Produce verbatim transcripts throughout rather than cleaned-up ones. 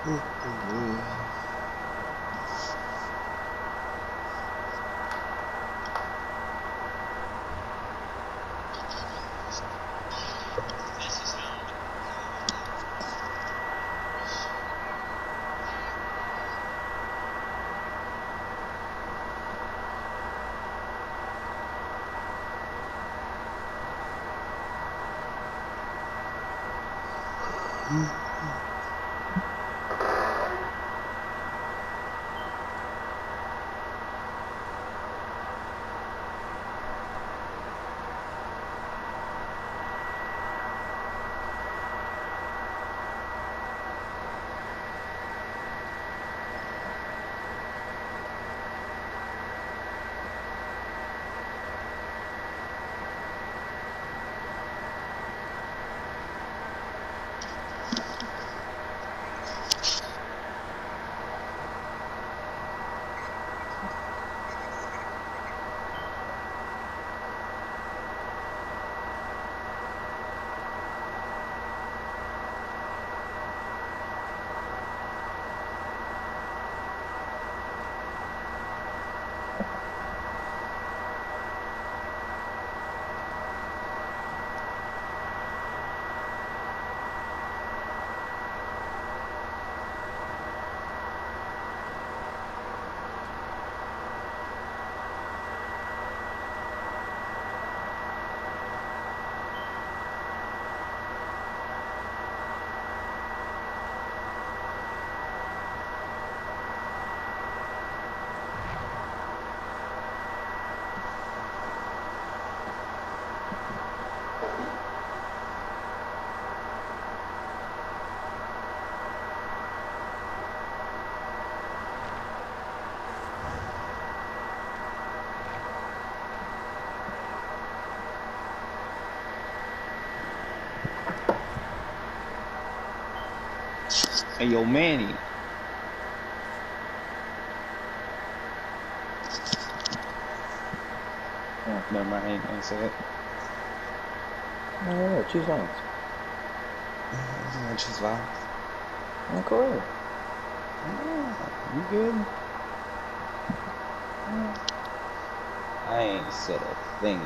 Hey, yo, Manny. Oh, never mind. I ain't gonna say it. No, no, no. Choose violence. I want to choose violence. Oh, go ahead. Oh, you good? I ain't said a thing.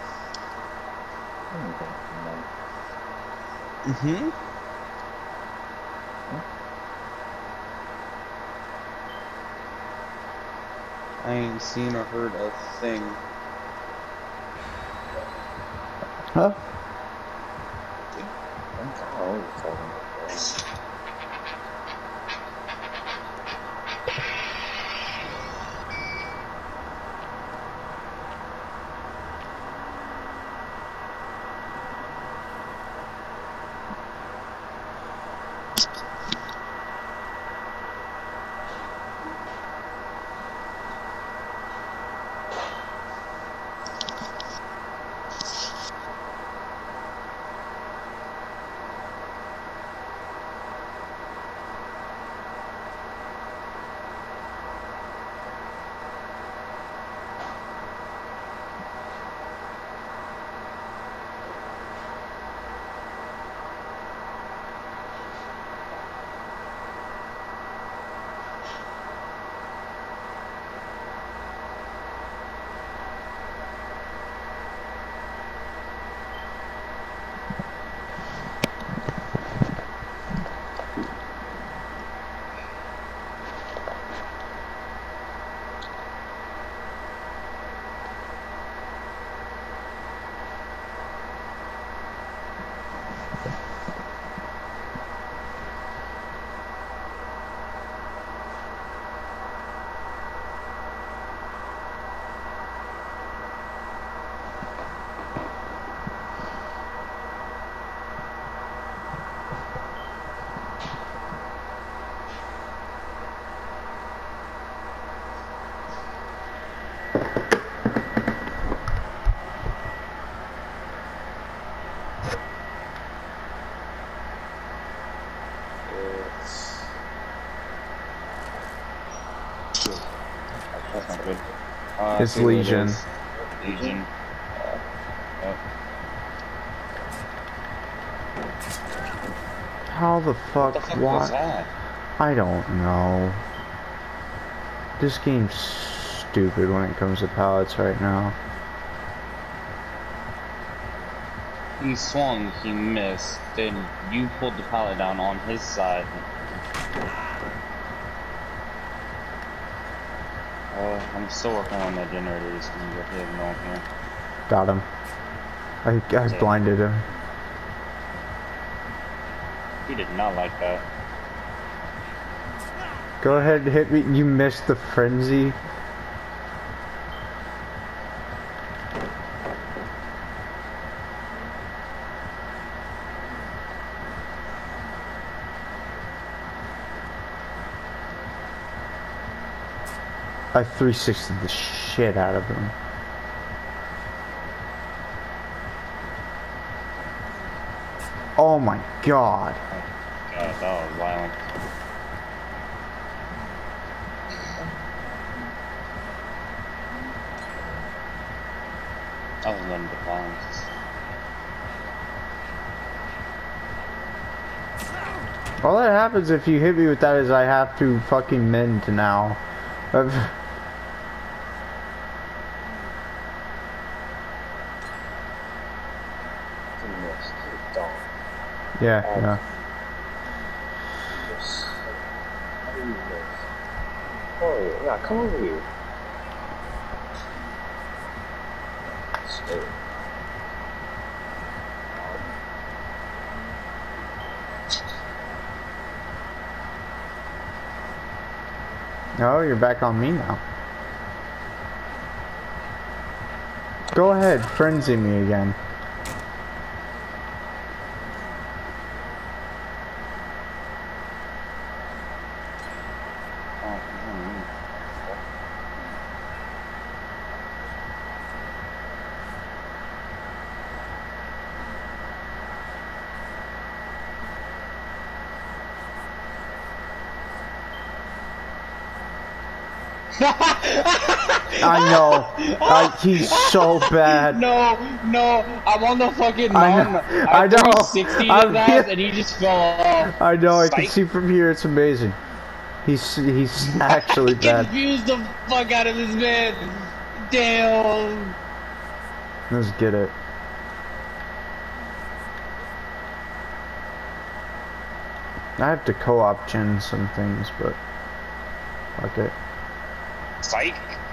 Mm-hmm. Huh? I ain't seen or heard a thing. Huh? I was talking about that. That's not good. Uh, It's Legion. It Legion. Uh, yep. How the fuck? What the fuck What? was that? I don't know. This game's stupid when it comes to pallets right now. He swung, he missed, then you pulled the pallet down on his side. Uh, I'm still working on that generator. He's gonna go ahead and go in here. Got him. I, I Yeah. blinded him. He did not like that. Go ahead and hit me. You missed the frenzy. I three sixty'd the shit out of him. Oh my god. God, that was violent. That was none but violence. All that happens if you hit me with that is I have to fucking mend now. I've yeah, Um, yeah. Yes. How do you miss? Oh, yeah, come over here. Stay. Oh, you're back on me now. Go ahead, frenzy me again. Oh, mm. I know. I, he's so bad. No, no, I'm on the fucking I mountain. know. I, I know. three sixty I'm his ass here. and he just fell off. I know. I can Psych. see from here. It's amazing. He's he's actually bad. Confused the fuck out of this man. Damn. Let's get it. I have to co-op gen some things, but fuck it. Psych.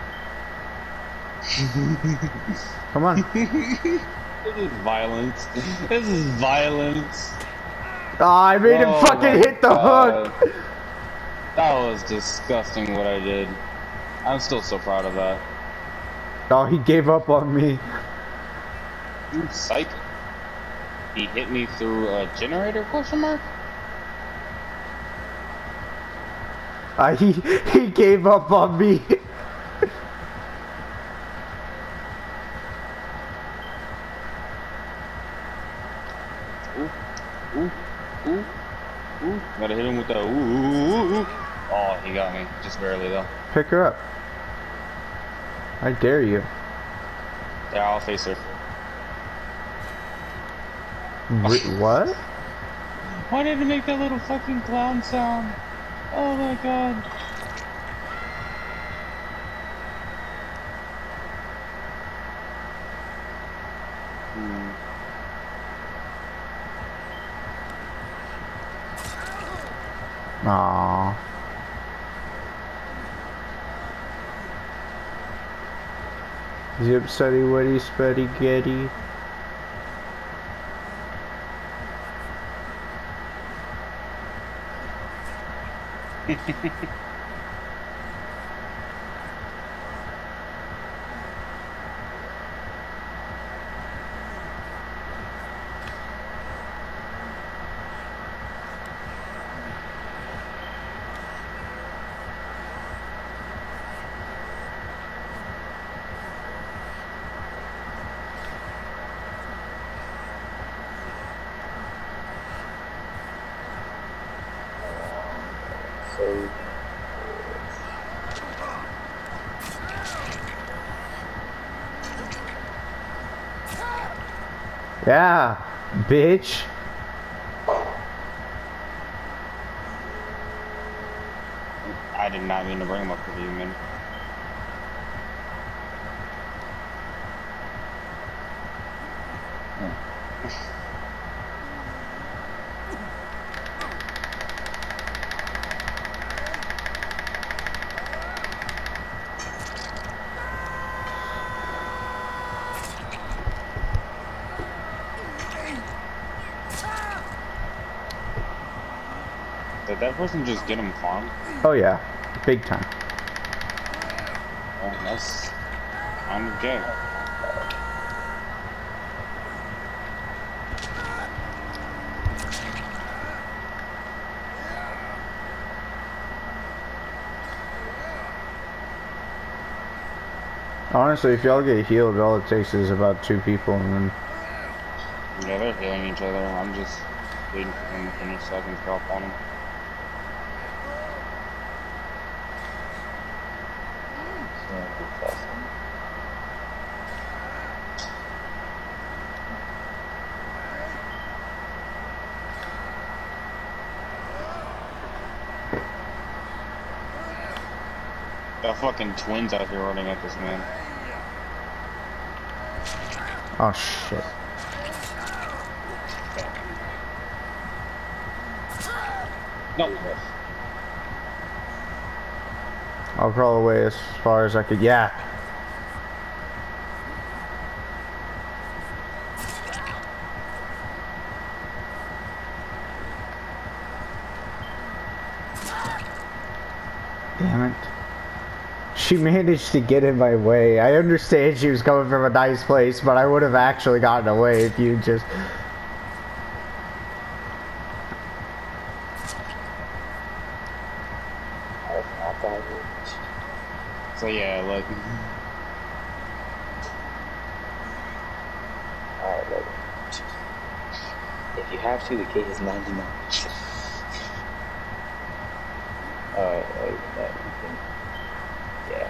Come on. This is violence. This is violence. Ah, I made him Oh fucking my hit the God. hook. That was disgusting what I did. I'm still so proud of that. Oh, he gave up on me. You psych. He hit me through a generator question mark? Uh, he he gave up on me. Ooh, ooh, ooh, ooh. Gotta hit him with the ooh, ooh, ooh, ooh. Oh, he got me. Just barely though. Pick her up. I dare you. Yeah, I'll face her. Re what? Why did it make that little fucking clown sound? Oh my god. Hmm. Aww. Zip study Woody Spuddy Getty. So, Yeah, bitch. I did not mean to bring him up with you, man. Did that person just get him farmed? Oh yeah, big time. Oh, that's kind of gay. Honestly, if y'all get healed, all it takes is about two people, and then Yeah, they're healing each other. I'm just waiting for them to finish so I can drop on them. Got fucking twins out here running at this man. oh shit. No. I'll crawl away as far as I could. Yeah. Damn it. She managed to get in my way. I understand she was coming from a nice place, but I would have actually gotten away if you just... So yeah, like... Alright, look. If you have to, the case is ninety-nine. Alright, wait, that you can... Yeah.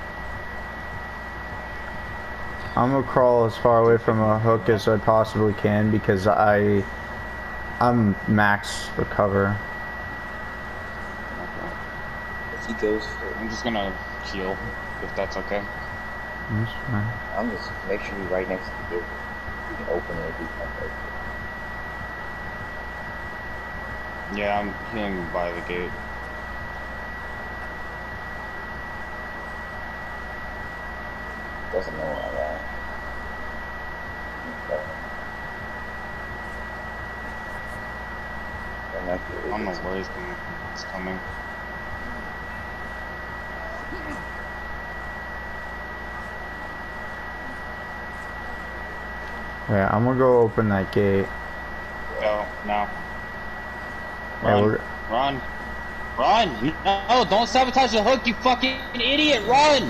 I'm gonna crawl as far away from a hook as I possibly can because I... I'm max recover. If he goes for... I'm just gonna heal, if that's okay. That's fine. I'm just make sure you're right next to the gate. You can open it if you come right. Yeah, I'm healing by the gate. Doesn't know where I'm at. Okay. That might be I don't know where he's coming from. It's coming. Yeah, I'm gonna go open that gate. Go, now. Yeah, Run, we're... run, run! No, don't sabotage the hook, you fucking idiot! Run!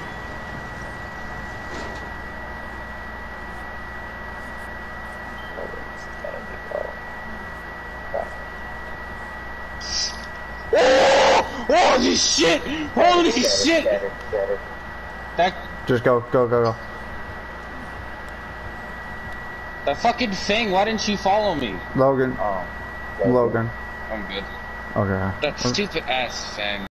Oh! Holy shit! Holy shit! Get it, get it. That Just go, go, go, go. that fucking thing. Why didn't you follow me? Logan. Oh. Logan. I'm good. Okay. That stupid ass thing.